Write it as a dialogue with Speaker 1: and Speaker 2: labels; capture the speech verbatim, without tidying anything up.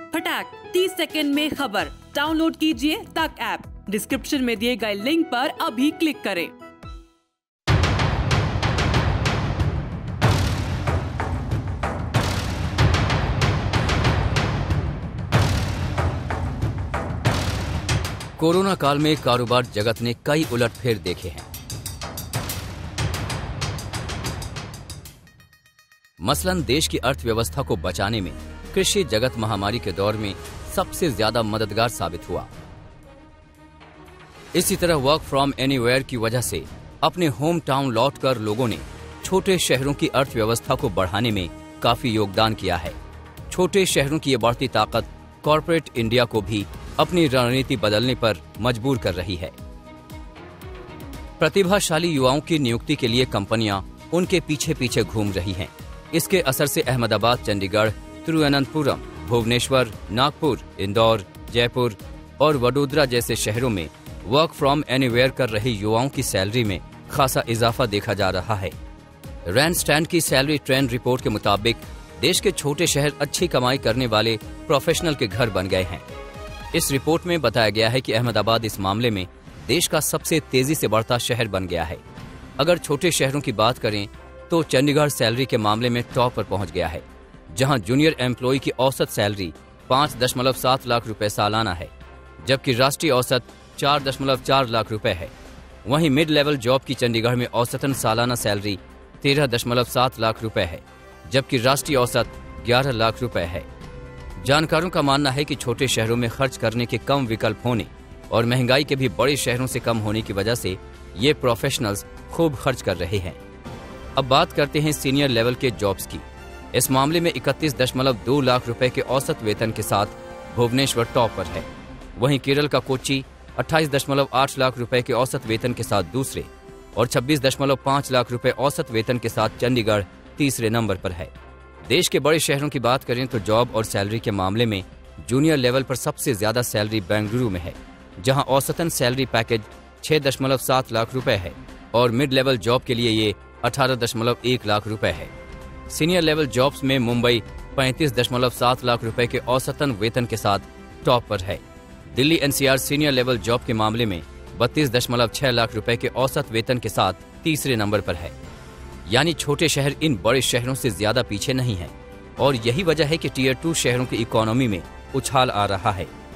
Speaker 1: फटाक तीस सेकंड में खबर डाउनलोड कीजिए तक ऐप। डिस्क्रिप्शन में दिए गए लिंक पर अभी क्लिक करें।
Speaker 2: कोरोना काल में कारोबार जगत ने कई उलटफेर देखे हैं। मसलन देश की अर्थव्यवस्था को बचाने में कृषि जगत महामारी के दौर में सबसे ज्यादा मददगार साबित हुआ। इसी तरह वर्क फ्रॉम एनीवेयर की वजह से अपने होम टाउन लौटकर लोगों ने छोटे शहरों की अर्थव्यवस्था को बढ़ाने में काफी योगदान किया है। छोटे शहरों की ये बढ़ती ताकत कॉर्पोरेट इंडिया को भी अपनी रणनीति बदलने पर मजबूर कर रही है। प्रतिभाशाली युवाओं की नियुक्ति के लिए कंपनियां उनके पीछे पीछे घूम रही हैं। इसके असर से अहमदाबाद, चंडीगढ़, तिरुवनंतपुरम, भुवनेश्वर, नागपुर, इंदौर, जयपुर और वडोदरा जैसे शहरों में वर्क फ्रॉम एनीवेयर कर रहे युवाओं की सैलरी में खासा इजाफा देखा जा रहा है। रैंडस्टैंड की सैलरी ट्रेंड रिपोर्ट के मुताबिक देश के छोटे शहर अच्छी कमाई करने वाले प्रोफेशनल के घर बन गए हैं। इस रिपोर्ट में बताया गया है कि अहमदाबाद इस मामले में देश का सबसे तेजी से बढ़ता शहर बन गया है। अगर छोटे शहरों की बात करें तो चंडीगढ़ सैलरी के मामले में टॉप पर पहुंच गया है, जहां जूनियर एम्प्लॉय की औसत सैलरी पाँच दशमलव सात लाख रुपए सालाना है, जबकि राष्ट्रीय औसत चार दशमलव चार लाख रुपए है। वहीं मिड लेवल जॉब की चंडीगढ़ में औसतन सालाना सैलरी तेरह दशमलव सात लाख रुपए है, जबकि राष्ट्रीय औसत ग्यारह लाख रुपए है। जानकारों का मानना है कि छोटे शहरों में खर्च करने के कम विकल्प होने और महंगाई के भी बड़े शहरों से कम होने की वजह से ये प्रोफेशनल्स खूब खर्च कर रहे हैं। अब बात करते हैं सीनियर लेवल के जॉब्स की। इस मामले में इकतीस दशमलव दो लाख रुपए के औसत वेतन के साथ भुवनेश्वर टॉप पर है। वहीं केरल का कोच्चि अट्ठाईस दशमलव आठ लाख रुपए के औसत वेतन के साथ दूसरे और छब्बीस दशमलव पाँच लाख रुपए औसत वेतन के साथ चंडीगढ़ तीसरे नंबर पर है। देश के बड़े शहरों की बात करें तो जॉब और सैलरी के मामले में जूनियर लेवल पर सबसे ज्यादा सैलरी बेंगलुरु में है, जहां औसतन सैलरी पैकेज छह दशमलव सात लाख रुपए है और मिड लेवल जॉब के लिए ये अठारह दशमलव एक लाख रुपए है। सीनियर लेवल जॉब्स में मुंबई पैंतीस दशमलव सात लाख रुपए के औसतन वेतन के साथ टॉप पर है। Delhi NCR senior level job के मामले में बत्तीस दशमलव छह लाख रुपए के औसत वेतन के साथ तीसरे नंबर पर है। यानी छोटे शहर इन बड़े शहरों से ज्यादा पीछे नहीं है और यही वजह है कि टीयर टू शहरों की इकोनॉमी में उछाल आ रहा है।